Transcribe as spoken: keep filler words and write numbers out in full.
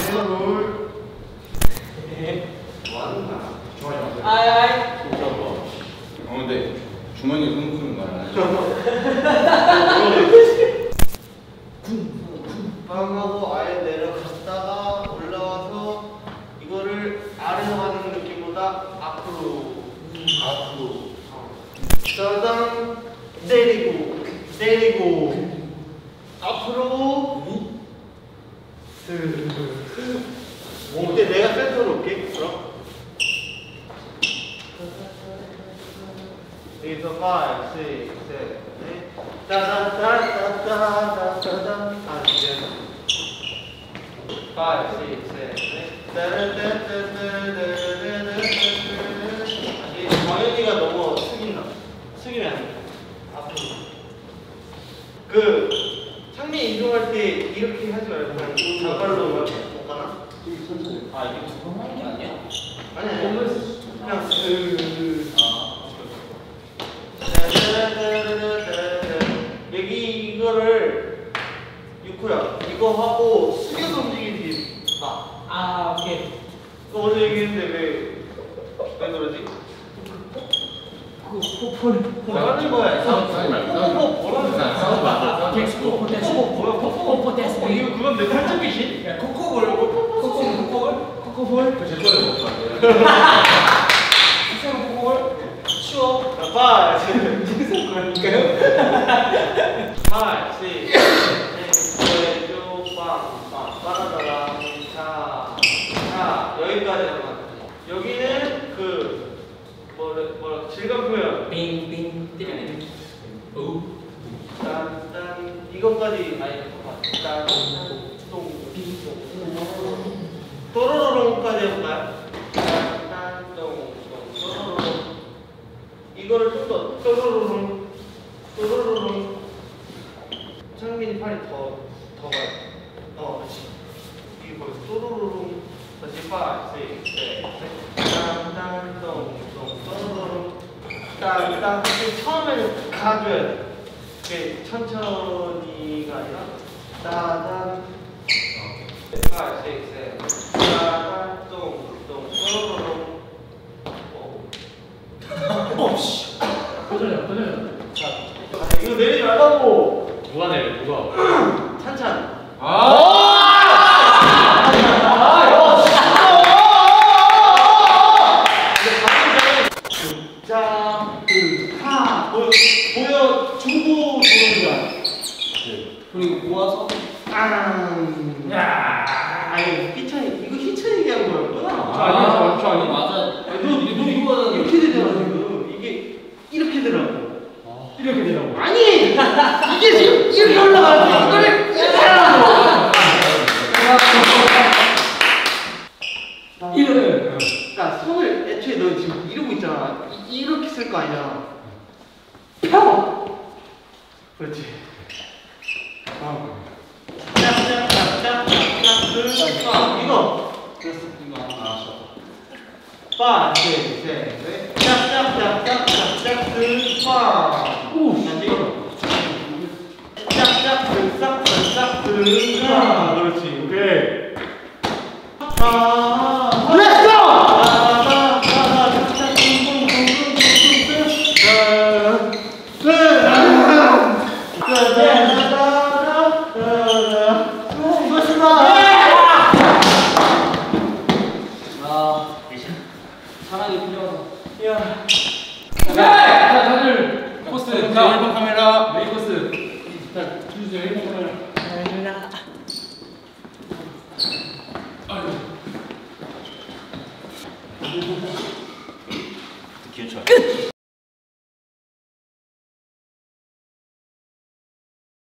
롤. 뭐 하는 거야? 좋아요. 아이 아이. 어 근데 주머니에 손 푸는 거야. 빵하고 아예 내려갔다가 올라와서 이거를 아래로 가는 느낌보다 앞으로 앞으로 짜장 내리고 내리고 앞으로 근데 내가 센터로 올게 그럼 여기서 오, 육, 칠, 팔 따다다다다다다다 아 이제 오, 육, 칠, 따다다다다다다다다 이게 정현이가 너무 숙인다 숙이면 안 돼 앞으로 그 창민 이동할 때 이렇게 하지 말고 그냥 자발로 못 가나? 아 이게 두번 하는 게 아니야? 아니 아니 그냥 그 여기 이거를 유쿠야 이거 하고 숙여서 움직이지 마. 아 오케이. 너 어제 얘기했는데 왜 왜 그러지? 포폴 나가는 거야. 싸우지 말고 뭐라는 거야? 싸우지 마. 포포 데스 포포 포포 데스 어, 이거 그건 내 탈착이지? 야 코코볼 코코볼 코코볼 코코볼 제 거를 먹으면 안 돼요. 이상 코코볼 추워. 빠 지금 무슨 거니까요? 팔, 십, 넷, 쭉, 빵, 빵, 빠라다라. 자, 자 여기까지 하면 여기는 그 뭐라 뭐라 질감 표현. 빙빙 때리는. 오. 딴딴 이것까지 아니 딴 똥. 또로로롱까지 해볼까요? 딴딴 똥 똥. 또로로롱. 이거를 좀 더 또로로롱 또로로롱. 창민이 팔이 더 더 가요. 어, 그렇지. 이거 또로로롱. 다시 파, 세, 세, 세. 딴딴 똥 똥. 또로로롱. 딴딴. 처음에는 가줘야 돼. 이게 천천히가 아니라 따단 파, 세, 세. 따단 똥 똥. 또로로롱. 어, 씨. 도전해 도전해. 자, 이거 내리지 말라고. 누가 내려? 누가? 찬찬. 아! 자, 그, 하. 보여, 보여, 주고 주는 거야. 그리고 모아서, 앙. 야. 아니, 희찬이, 이거 희찬이 얘기한 거였구나. 아니, 저 아니. 맞아. 아니, 너, 너 이거 이렇게 되잖아, 지금. 이게 이렇게 되라고. 이렇게 되라고. 아니! 이게 지금 이렇게 올라가는데, 이거를 이렇게 하라고! 이래. 그러니까 손을 애초에 너 지금 이러고 있잖아. 이, 이렇게 쓸 거 아니잖아. 펴! 그렇지. 어. 짝짝짝짝짝짝 아, 이거. 그랬어. 이거. 알았어. 빠, 셋, 셋, 넷. 짝짝짝짝짝짝 빠. 오, 다시. 짝짝짝짝짝짝 빠. 그렇지. 오케이. 아. 사랑이 필요하다. 야. 자, 다들 코스. 자, 일 번 카메라. 메인 코스. 자, 주세요. 일 번 카메라. 아이고.